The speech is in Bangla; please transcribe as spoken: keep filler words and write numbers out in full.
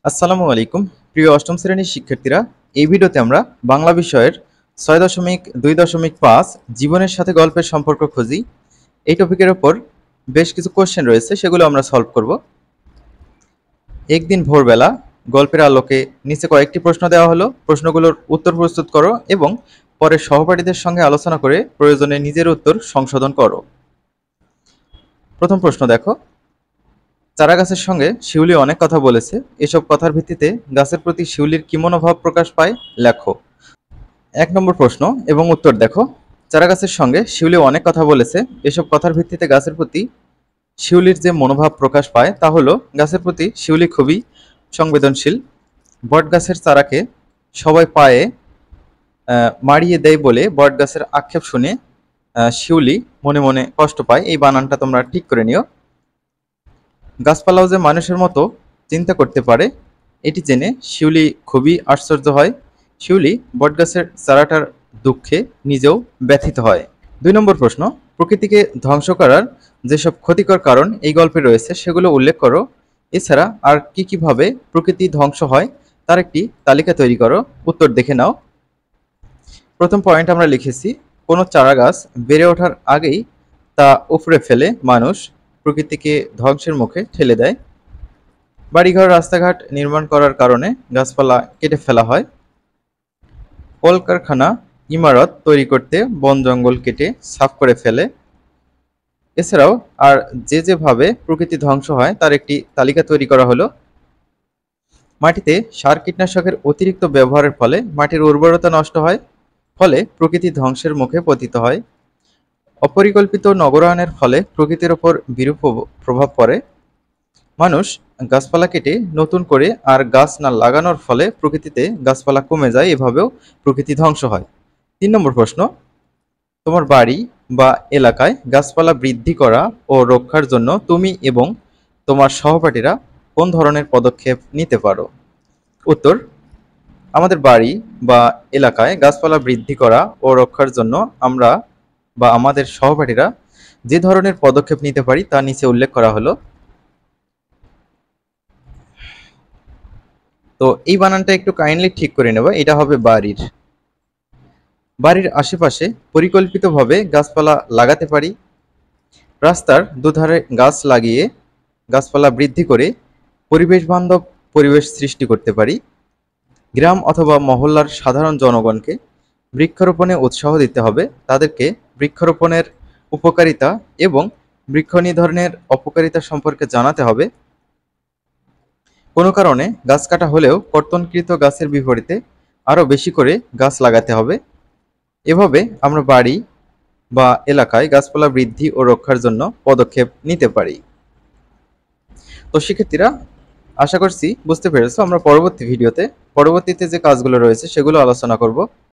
আসসালামু আলাইকুম প্রিয় অষ্টম শ্রেণীর শিক্ষার্থীরা, এই ভিডিওতে আমরা বাংলা বিষয়ের ছয় দশমিক দুই দশমিক পাঁচ জীবনের সাথে গল্পের সম্পর্ক খুঁজি এই টপিকের ওপর বেশ কিছু কোশ্চেন রয়েছে, সেগুলো আমরা সলভ করব। একদিন ভোরবেলা গল্পের আলোকে নিচে কয়েকটি প্রশ্ন দেওয়া হলো। প্রশ্নগুলোর উত্তর প্রস্তুত করো এবং পরে সহপাঠীদের সঙ্গে আলোচনা করে প্রয়োজনে নিজের উত্তর সংশোধন করো। প্রথম প্রশ্ন দেখো, চারা গাছের সঙ্গে শিউলি অনেক কথা বলেছে। এসব কথার ভিত্তিতে গাছের প্রতি শিউলির কি মনোভাব প্রকাশ পায় লেখো। এক নম্বর প্রশ্ন এবং উত্তর দেখো। চারা গাছের সঙ্গে শিউলি অনেক কথা বলেছে। এসব কথার ভিত্তিতে গাছের প্রতি শিউলির যে মনোভাব প্রকাশ পায় তা হলো, গাছের প্রতি শিউলি খুবই সংবেদনশীল। বট গাছের চারাকে সবাই পায়ে মারিয়ে দেয় বলে বট গাছের আক্ষেপ শুনে শিউলি মনে মনে কষ্ট পায়। এই বানানটা তোমরা ঠিক করে নিও। গাছপালাও যে মানুষের মতো চিন্তা করতে পারে এটি জেনে শিউলি খুবই আশ্চর্য হয়। শিউলি বটগাছের চারাটার দুঃখে নিজেও ব্যথিত হয়। দুই নম্বর প্রশ্ন, প্রকৃতিকে ধ্বংস করার যেসব ক্ষতিকর কারণ এই গল্পে রয়েছে সেগুলো উল্লেখ করো। এছাড়া আর কি কিভাবে প্রকৃতি ধ্বংস হয় তার একটি তালিকা তৈরি করো। উত্তর দেখে নাও। প্রথম পয়েন্ট আমরা লিখেছি, কোনো চারা গাছ বেড়ে ওঠার আগেই তা উপড়ে ফেলে মানুষ প্রকৃতিকে ধ্বংসের মুখে ঠেলে দেয়। বাড়িঘর রাস্তাঘাট নির্মাণ করার কারণে গাছপালা কেটে ফেলা হয়। কলকারখানা ইমারত তৈরি করতে বন জঙ্গল কেটে সাফ করে ফেলে। এছাড়াও আর যে যেভাবে প্রকৃতি ধ্বংস হয় তার একটি তালিকা তৈরি করা হলো। মাটিতে সার কীটনাশকের অতিরিক্ত ব্যবহারের ফলে মাটির উর্বরতা নষ্ট হয়, ফলে প্রকৃতি ধ্বংসের মুখে পতিত হয়। অপরিকল্পিত নগরায়নের ফলে প্রকৃতির ওপর বিরূপ প্রভাব পড়ে। মানুষ গাছপালা কেটে নতুন করে আর গাছ না লাগানোর ফলে প্রকৃতিতে গাছপালা কমে যায়, এভাবেও প্রকৃতি ধ্বংস হয়। তিন নম্বর প্রশ্ন, তোমার বাড়ি বা এলাকায় গাছপালা বৃদ্ধি করা ও রক্ষার জন্য তুমি এবং তোমার সহপাঠীরা কোন ধরনের পদক্ষেপ নিতে পারো। উত্তর, আমাদের বাড়ি বা এলাকায় গাছপালা বৃদ্ধি করা ও রক্ষার জন্য আমরা বা আমাদের সহপাঠীরা যে ধরনের পদক্ষেপ নিতে পারি তা নিচে উল্লেখ করা হলো। তো এই বানানটা একটু কাইন্ডলি ঠিক করে নেব। এটা হবে বাড়ির। বাড়ির আশেপাশে পরিকল্পিতভাবে গাছপালা লাগাতে পারি। রাস্তার দুধারে গাছ লাগিয়ে গাছপালা বৃদ্ধি করে পরিবেশ বান্ধব পরিবেশ সৃষ্টি করতে পারি। গ্রাম অথবা মহল্লার সাধারণ জনগণকে বৃক্ষরোপণে উৎসাহ দিতে হবে। তাদেরকে বৃক্ষরোপণের উপকারিতা এবং বৃক্ষ নিধনের অপকারিতা সম্পর্কে জানাতে হবে। কোনো কারণে গাছ কাটা হলেও কর্তনকৃত গাছের বিপরীতে আরও বেশি করে গাছ লাগাতে হবে। এভাবে আমরা বাড়ি বা এলাকায় গাছপালা বৃদ্ধি ও রক্ষার জন্য পদক্ষেপ নিতে পারি। তো শিক্ষার্থীরা, আশা করছি বুঝতে পেরেছো। আমরা পরবর্তী ভিডিওতে পরবর্তীতে যে কাজগুলো রয়েছে সেগুলো আলোচনা করব।